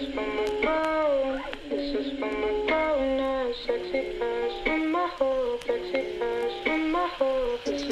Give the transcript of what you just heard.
for my phone. This is for my phone. Sexy fast from my hope. Sexy fast from my hope.